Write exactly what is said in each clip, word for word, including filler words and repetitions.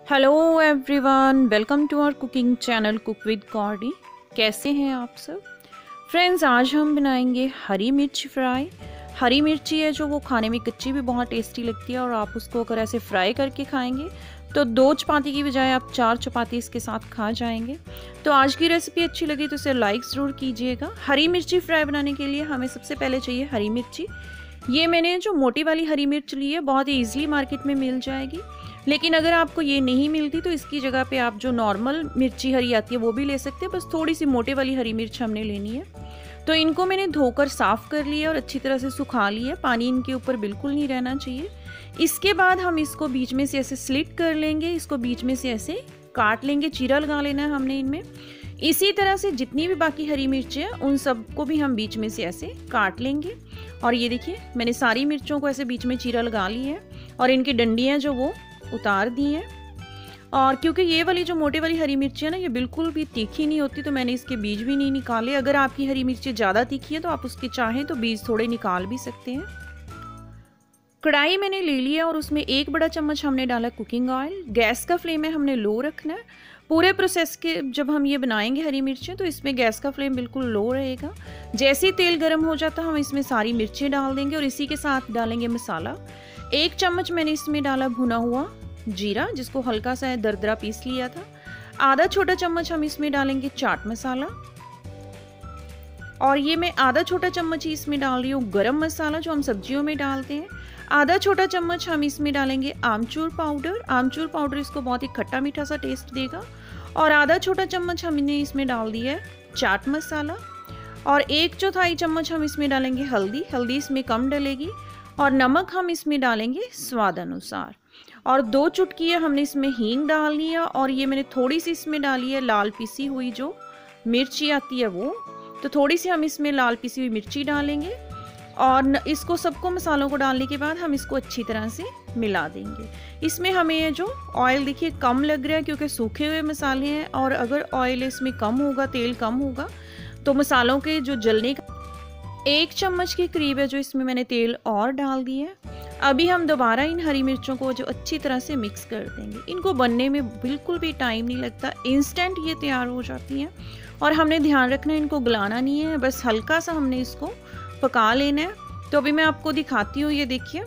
Hello everyone, welcome to our cooking channel cook with कॉर्डी। कैसे हैं आप सब फ्रेंड्स? आज हम बनाएंगे हरी मिर्च फ्राई। हरी मिर्ची है जो वो खाने में कच्ची भी बहुत टेस्टी लगती है और आप उसको अगर ऐसे फ्राई करके खाएंगे तो दो चपाती की बजाय आप चार चपाती इसके साथ खा जाएंगे। तो आज की रेसिपी अच्छी लगी तो इसे लाइक ज़रूर कीजिएगा। हरी मिर्ची फ्राई बनाने के लिए हमें सबसे पहले चाहिए हरी मिर्ची। ये मैंने जो मोटी वाली हरी मिर्च ली है, बहुत ही ईजिली मार्केट में मिल जाएगी। लेकिन अगर आपको ये नहीं मिलती तो इसकी जगह पे आप जो नॉर्मल मिर्ची हरी आती है वो भी ले सकते हैं, बस थोड़ी सी मोटे वाली हरी मिर्च हमने लेनी है। तो इनको मैंने धोकर साफ़ कर लिया और अच्छी तरह से सुखा लिया, पानी इनके ऊपर बिल्कुल नहीं रहना चाहिए। इसके बाद हम इसको बीच में से ऐसे स्लिट कर लेंगे, इसको बीच में से ऐसे काट लेंगे, चीरा लगा लेना है हमने इनमें। इसी तरह से जितनी भी बाकी हरी मिर्चें हैं उन सबको भी हम बीच में से ऐसे काट लेंगे। और ये देखिए मैंने सारी मिर्चों को ऐसे बीच में चीरा लगा ली है और इनकी डंडियाँ जो वो उतार दी हैं। और क्योंकि ये वाली जो मोटे वाली हरी मिर्ची है ना, ये बिल्कुल भी तीखी नहीं होती, तो मैंने इसके बीज भी नहीं निकाले। अगर आपकी हरी मिर्ची ज़्यादा तीखी है तो आप उसके चाहें तो बीज थोड़े निकाल भी सकते हैं। कढ़ाई मैंने ले लिया और उसमें एक बड़ा चम्मच हमने डाला कुकिंग ऑयल। गैस का फ्लेम है हमने लो रखना है। पूरे प्रोसेस के जब हम ये बनाएंगे हरी मिर्चें तो इसमें गैस का फ्लेम बिल्कुल लो रहेगा। जैसे ही तेल गर्म हो जाता हम इसमें सारी मिर्चें डाल देंगे और इसी के साथ डालेंगे मसाला। एक चम्मच मैंने इसमें डाला भुना हुआ जीरा, जिसको हल्का सा दरदरा पीस लिया था। आधा छोटा चम्मच हम इसमें डालेंगे चाट मसाला और ये मैं आधा छोटा चम्मच ही इसमें डाल रही हूँ गरम मसाला जो हम सब्जियों में डालते हैं। आधा छोटा चम्मच हम इसमें डालेंगे आमचूर पाउडर। आमचूर पाउडर इसको बहुत ही खट्टा मीठा सा टेस्ट देगा। और आधा छोटा चम्मच हमने इसमें डाल दिया है चाट मसाला और एक चौथाई चम्मच हम इसमें डालेंगे हल्दी। हल्दी इसमें कम डलेगी और नमक हम इसमें डालेंगे स्वाद अनुसार। और दो चुटकी है हमने इसमें हींग डालनी है और ये मैंने थोड़ी सी इसमें डाली है लाल पिसी हुई जो मिर्ची आती है वो, तो थोड़ी सी हम इसमें लाल पिसी हुई मिर्ची डालेंगे। और इसको सबको मसालों को डालने के बाद हम इसको अच्छी तरह से मिला देंगे। इसमें हमें जो ऑयल देखिए कम लग रहा है क्योंकि सूखे हुए मसाले हैं, और अगर ऑयल इसमें कम होगा, तेल कम होगा तो मसालों के जो जलने का एक चम्मच के करीब है जो इसमें मैंने तेल और डाल दिया है। अभी हम दोबारा इन हरी मिर्चों को जो अच्छी तरह से मिक्स कर देंगे। इनको बनने में बिल्कुल भी टाइम नहीं लगता, इंस्टेंट ये तैयार हो जाती हैं। और हमने ध्यान रखना है इनको गलाना नहीं है, बस हल्का सा हमने इसको पका लेना है। तो अभी मैं आपको दिखाती हूँ, ये देखिए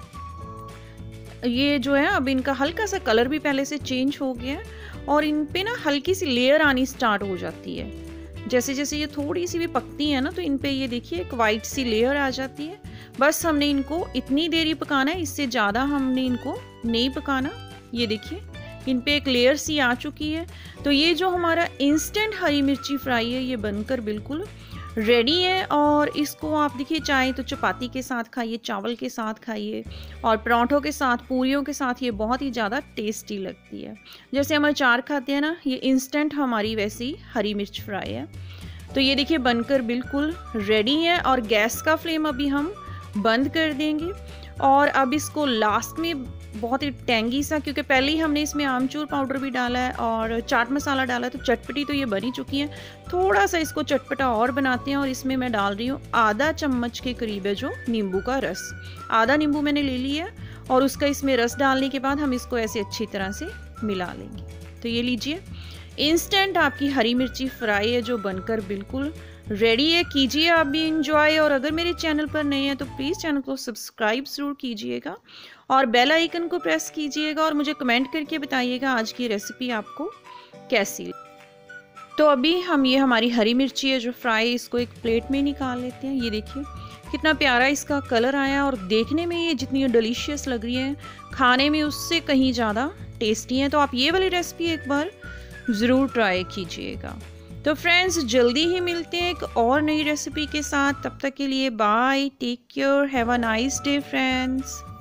ये जो है अब इनका हल्का सा कलर भी पहले से चेंज हो गया है और इन पे ना हल्की सी लेयर आनी स्टार्ट हो जाती है। जैसे जैसे ये थोड़ी सी भी पकती है ना तो इन पे ये देखिए एक वाइट सी लेयर आ जाती है। बस हमने इनको इतनी देर ही पकाना है, इससे ज़्यादा हमने इनको नहीं पकाना। ये देखिए इन पे एक लेयर सी आ चुकी है। तो ये जो हमारा इंस्टेंट हरी मिर्ची फ्राई है ये बनकर बिल्कुल रेडी है। और इसको आप देखिए चाहे तो चपाती के साथ खाइए, चावल के साथ खाइए और पराठों के साथ, पूरियों के साथ ये बहुत ही ज़्यादा टेस्टी लगती है। जैसे हम अचार खाते हैं ना, ये इंस्टेंट हमारी वैसी हरी मिर्च फ्राई है। तो ये देखिए बनकर बिल्कुल रेडी है और गैस का फ्लेम अभी हम बंद कर देंगे। और अब इसको लास्ट में बहुत ही टेंगी सा, क्योंकि पहले ही हमने इसमें आमचूर पाउडर भी डाला है और चाट मसाला डाला है, तो चटपटी तो ये बनी चुकी है। थोड़ा सा इसको चटपटा और बनाते हैं और इसमें मैं डाल रही हूँ आधा चम्मच के करीब है जो नींबू का रस। आधा नींबू मैंने ले लिया और उसका इसमें रस डालने के बाद हम इसको ऐसे अच्छी तरह से मिला लेंगे। तो ये लीजिए इंस्टेंट आपकी हरी मिर्ची फ्राई है जो बनकर बिल्कुल रेडी है। कीजिए आप भी इंजॉय। और अगर मेरे चैनल पर नए हैं तो प्लीज़ चैनल को सब्सक्राइब ज़रूर कीजिएगा और बेल आइकन को प्रेस कीजिएगा और मुझे कमेंट करके बताइएगा आज की रेसिपी आपको कैसी। तो अभी हम ये हमारी हरी मिर्ची है जो फ्राई, इसको एक प्लेट में निकाल लेते हैं। ये देखिए कितना प्यारा इसका कलर आया और देखने में ये जितनी डिलीशियस लग रही है, खाने में उससे कहीं ज़्यादा टेस्टी है। तो आप ये वाली रेसिपी एक बार ज़रूर ट्राई कीजिएगा। तो फ्रेंड्स जल्दी ही मिलते हैं एक और नई रेसिपी के साथ। तब तक के लिए bye, take care, have a nice day friends.